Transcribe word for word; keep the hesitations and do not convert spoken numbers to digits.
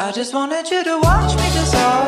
I just wanted you to watch me dissolve.